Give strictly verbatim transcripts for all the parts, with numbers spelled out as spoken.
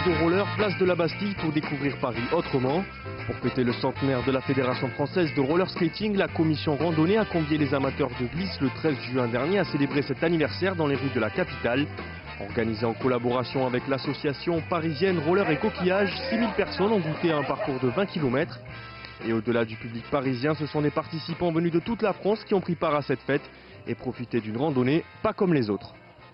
de roller, place de la Bastille pour découvrir Paris autrement. Pour fêter le centenaire de la Fédération française de roller skating, la commission randonnée a convié les amateurs de glisse le treize juin dernier à célébrer cet anniversaire dans les rues de la capitale. Organisé en collaboration avec l'association parisienne Roller et Coquillage, six mille personnes ont goûté à un parcours de vingt kilomètres. Et au-delà du public parisien, ce sont des participants venus de toute la France qui ont pris part à cette fête et profité d'une randonnée pas comme les autres.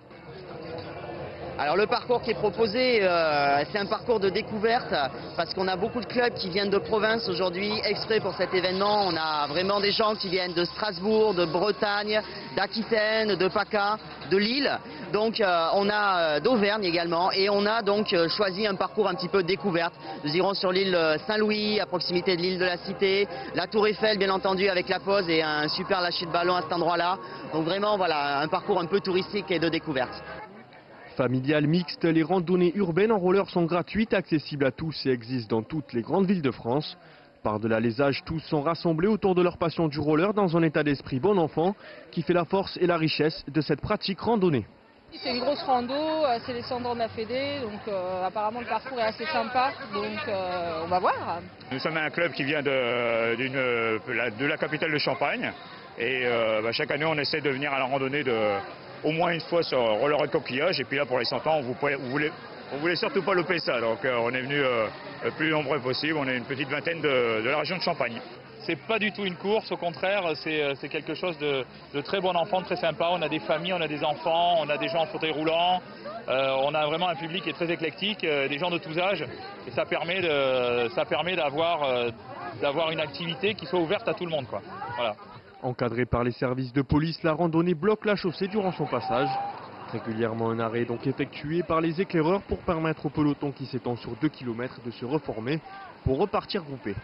Alors le parcours qui est proposé, euh, c'est un parcours de découverte parce qu'on a beaucoup de clubs qui viennent de province aujourd'hui exprès pour cet événement. On a vraiment des gens qui viennent de Strasbourg, de Bretagne, d'Aquitaine, de PACA, de Lille. Donc euh, on a euh, d'Auvergne également et on a donc euh, choisi un parcours un petit peu découverte. Nous irons sur l'île Saint-Louis à proximité de l'île de la Cité, la Tour Eiffel bien entendu avec la pause et un super lâcher de ballon à cet endroit-là. Donc vraiment voilà un parcours un peu touristique et de découverte. Familiales, mixtes, les randonnées urbaines en roller sont gratuites, accessibles à tous et existent dans toutes les grandes villes de France. Par-delà les âges, tous sont rassemblés autour de leur passion du roller dans un état d'esprit bon enfant qui fait la force et la richesse de cette pratique randonnée. C'est une grosse rando, c'est les cendres de la Fédé, donc euh, apparemment le parcours est assez sympa, donc euh, on va voir. Nous sommes un club qui vient de, d'une, de la capitale de Champagne et euh, bah, chaque année on essaie de venir à la randonnée de, au moins une fois sur roller et coquillage et puis là pour les cent ans on vous, vous voulait, on voulait surtout pas louper ça, donc euh, on est venu euh, le plus nombreux possible, on est une petite vingtaine de, de la région de Champagne. C'est pas du tout une course, au contraire, c'est quelque chose de, de très bon enfant, de très sympa. On a des familles, on a des enfants, on a des gens en fauteuil roulant. Euh, on a vraiment un public qui est très éclectique, euh, des gens de tous âges. Et ça permet de, ça permet d'avoir euh, d'avoir une activité qui soit ouverte à tout le monde, quoi. Voilà. Encadrée par les services de police, la randonnée bloque la chaussée durant son passage. Régulièrement, un arrêt est donc effectué par les éclaireurs pour permettre au peloton qui s'étend sur deux kilomètres de se reformer pour repartir groupé.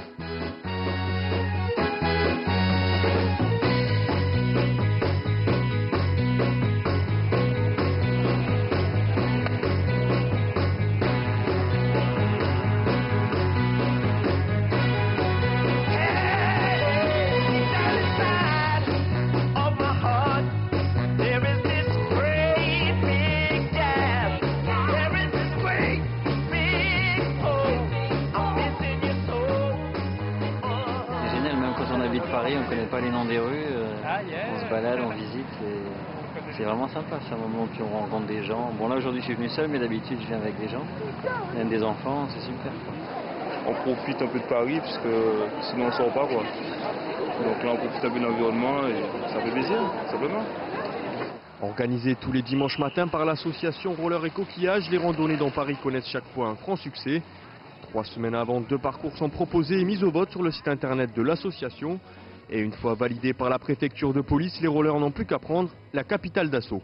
Paris, on ne connaît pas les noms des rues, euh, ah, yeah. On se balade, on visite, c'est vraiment sympa, c'est un moment où on rencontre des gens. Bon là aujourd'hui je suis venu seul, mais d'habitude je viens avec des gens, même des enfants, c'est super quoi. On profite un peu de Paris, parce que sinon on ne sort pas quoi. Donc là on profite un peu de l'environnement et ça fait plaisir, simplement. Organisées tous les dimanches matins par l'association Roller et Coquillage, les randonnées dans Paris connaissent chaque fois un franc succès. Trois semaines avant, deux parcours sont proposés et mis au vote sur le site internet de l'association. Et une fois validés par la préfecture de police, les rollers n'ont plus qu'à prendre la capitale d'assaut.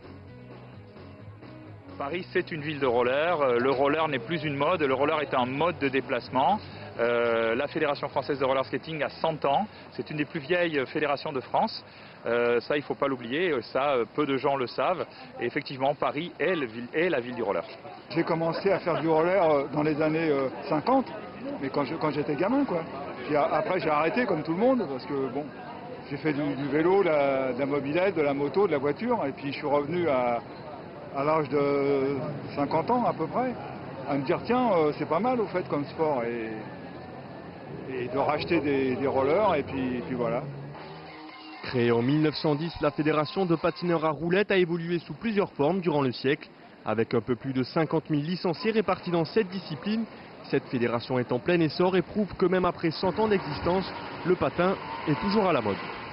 Paris, c'est une ville de roller. Le roller n'est plus une mode, le roller est un mode de déplacement. Euh, la Fédération française de roller skating a cent ans. C'est une des plus vieilles fédérations de France. Euh, ça, il ne faut pas l'oublier. Ça, peu de gens le savent. Et effectivement, Paris est, le, est la ville du roller. J'ai commencé à faire du roller dans les années cinquante, mais quand j'étais gamin, quoi. Puis après, j'ai arrêté comme tout le monde, parce que bon, j'ai fait du, du vélo, de la, de la mobilette, de la moto, de la voiture, et puis je suis revenu à, à l'âge de cinquante ans à peu près, à me dire tiens, euh, c'est pas mal au fait comme sport, et, et de racheter des, des rollers, et puis, et puis voilà. Créée en mille neuf cent dix, la fédération de patineurs à roulettes a évolué sous plusieurs formes durant le siècle. Avec un peu plus de cinquante mille licenciés répartis dans sept disciplines, cette fédération est en plein essor et prouve que même après cent ans d'existence, le patin est toujours à la mode.